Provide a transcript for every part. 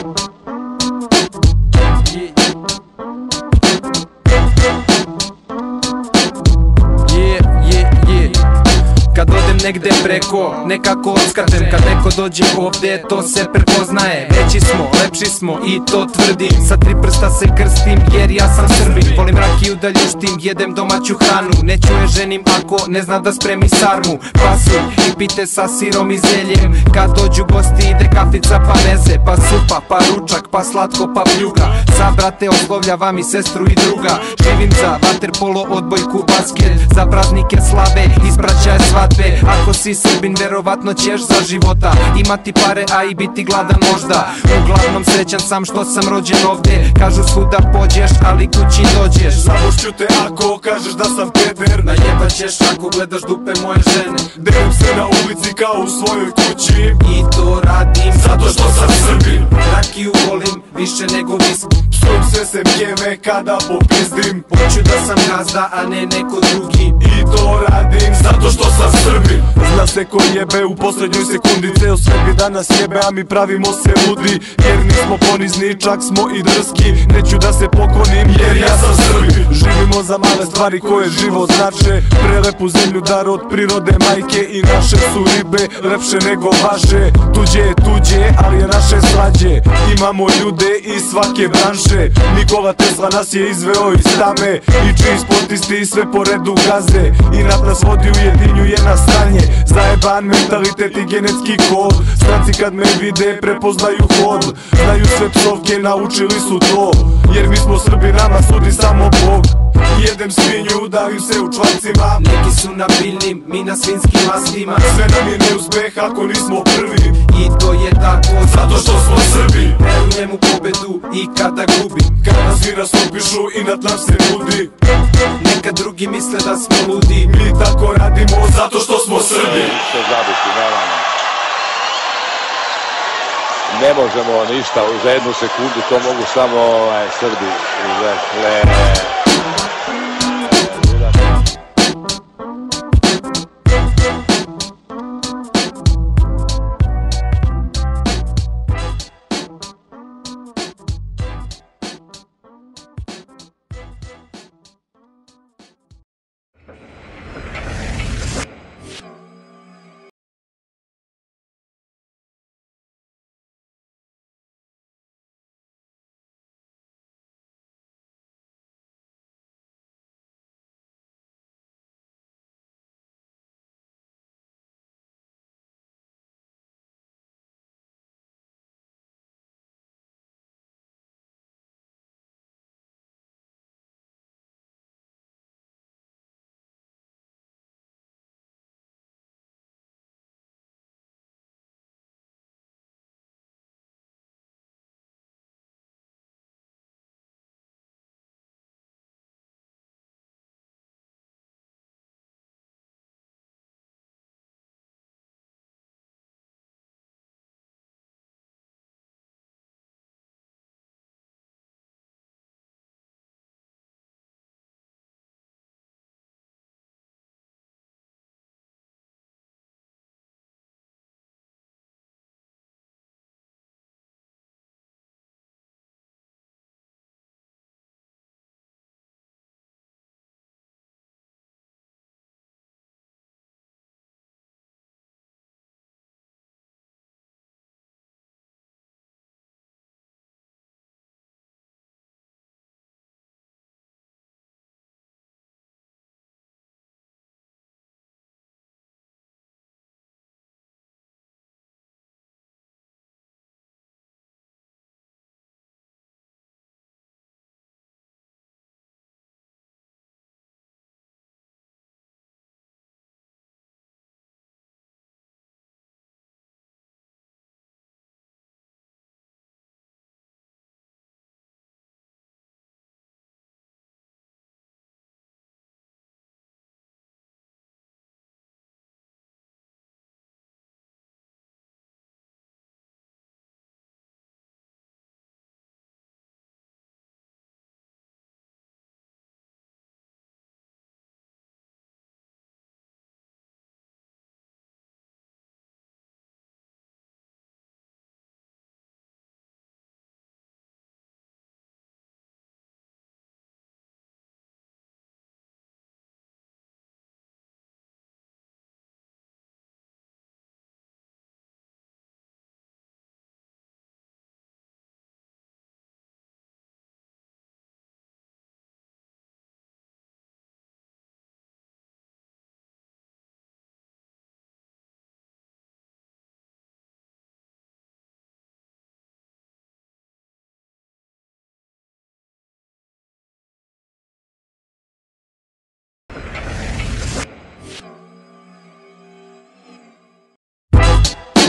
Kad odem negde preko, nekako odskačem. Kad neko dođe ovde, to se prepoznaje. Veći smo, lepši smo i to tvrdim. Sa 3 prsta se krstim jer ja sam Srbin. Volim rakiju da ljuštim, jedem domaću hranu. Neću je ženim ako ne zna da spremi sarmu. Pasulj i pite sa sirom i zeljem. Kad dođu gosti ide kafica pa meze, pa supa, pa ručak, pa slatko, pa pljuga. Za brate oslovljavam i sestru i druga. Živim za vaterpolo, odbojku, basket. Za praznike slave, ispraćaje svatbe. Ako si Srbin, verovatno ćeš za života imati pare, a i biti gladan možda. Uglavnom srećan sam što sam rođen ovde. Kažu svuda pođeš, ali kući dođeš. Zabošću te ako kažeš da sam peder. Najebat ćeš ako gledaš dupe moje žene. Delim se na ulici kao u svojoj kući. I to radim zato što sam Srbin. Rakiju volim više nego viski. Psujem sve sem jeve kada popizdim. Hoću da sam gazda, a ne neko drugi. I to radim zato što sam Srbin. Zna se ko jebe u poslednjoj sekundi. Ceo svet bi danas jebe, a mi pravimo se ludi. Jer nismo ponizni, čak smo i drski. Neću da se poklonim jer ja sam Srbin. Živimo za male stvari koje život znače. Prelepu zemlju dar od prirode majke. I naše su ribe lepše nego vaše. Tuđe je tuđe, ali je naše slađe. Imamo ljude iz svake branše. Nikola Tesla nas je izveo iz tame. I čiji sportisti sve po redu gaze. Inat nas vodi, ujedinjuje nas stanje. Zajeban mentalitet i genetski kod. Stranci kad me vide prepoznaju hod. Znaju sve psovke, naučili su to. Jer mi smo Srbi, nama sudi samo Bog. Jedem svinju, daju se u čvancima. Neki su na biljnim, mi na svinskim mastima. Sve nam je neuspeh ako nismo prvi. I to je tako zato što smo Srbi. Verujem u pobedu i kada gubim. Kada svi nas opišu, inat nam se nudi. Neka drugi misle da smo ludi. Mi tako radimo zato što smo Srbi. Se zabiti, naravno. Ne možemo ništa za jednu sekundu, to mogu samo Srbi. Dakle,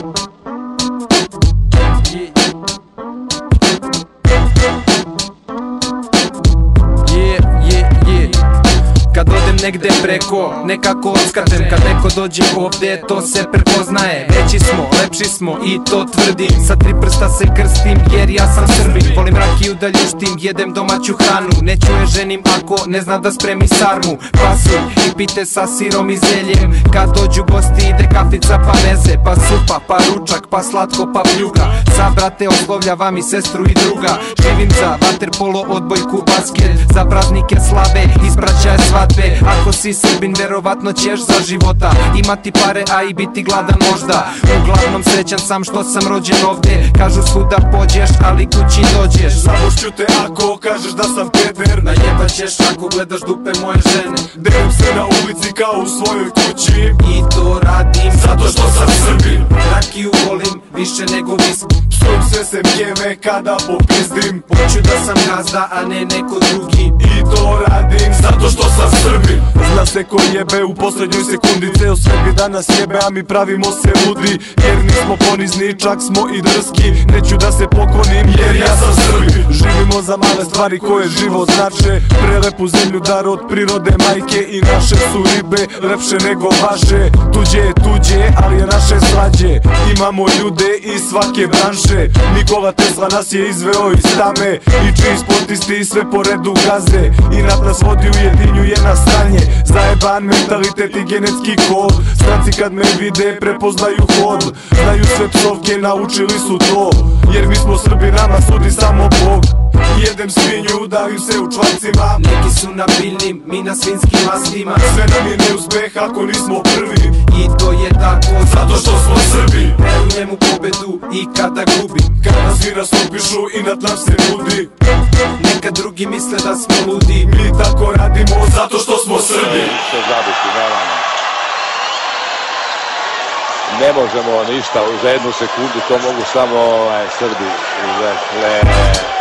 Kad odem negde preko, nekako odskačem. Kad neko dođe ovde, to se prepoznaje. Veći smo, lepši smo i to tvrdim. Sa 3 prsta se krstim jer ja sam Srbin. Volim rakiju da ljuštim, jedem domaću hranu. Neću je ženim ako ne zna da spremi sarmu. Pasulj i pite sa sirom i zeljem. Kad dođu gosti ide kafica pa meze, pa supa, pa ručak, pa slatko, pa pljuga. Za brate oslovljavam i sestru i druga. Živim za vaterpolo, odbojku, basket. Za praznike slave, ispraćaje svatbe. Ako si Srbin, verovatno ćeš za života imati pare, a i biti gladan možda. Uglavnom srećan sam što sam rođen ovde. Kažu svuda pođeš, ali kući dođeš. Zabošću te ako kažeš da sam peder. Najebat ćeš ako gledaš dupe moje žene. Delim se na ulici kao u svojoj kući. I to radim zato što sam Srbin. Rakiju volim više nego viski. Psujem sve sem jeve kada popizdim. Hoću da sam gazda, a ne neko drugi. I to radim zato što sam Srbin. Zna se ko jebe u poslednjoj sekundi. Ceo svet mi danas jebe, a mi pravimo se ludi. Jer nismo ponizni, čak smo i drski. Neću da se poklonim jer ja sam Srbin. Živimo za male stvari koje život znače. Prelepu zemlju dar od prirode majke. I naše su ribe lepše nego vaše. Tuđe je tuđe, ali je naše slađe. Imamo ljude iz svake branše. Nikola Tesla nas je izveo iz tame. I čiji sportisti i sve po redu gaze. Inat nas vodi ujedinjuje na stanje. Zajeban mentalitet i genetski kod. Stranci kad me vide prepoznaju hod. Znaju sve psovke, naučili su to. Jer mi smo Srbi, nama sudi samo Bog. Jedem svinju, davim se u čvancima. Neki su na biljnim, mi na svinskim mastima. Sve nam je neuspeh ako nismo prvi. I to je tako zato što smo Srbi. Verujem u pobedu i kada gubim. Kada svi nas opišu, inat nam se nudi. Neka drugi misle da smo ludi. Mi tako radimo zato što smo Srbi. Se zabiti, naravno. Ne možemo ništa za jednu sekundu, to mogu samo Srbi. Dakle,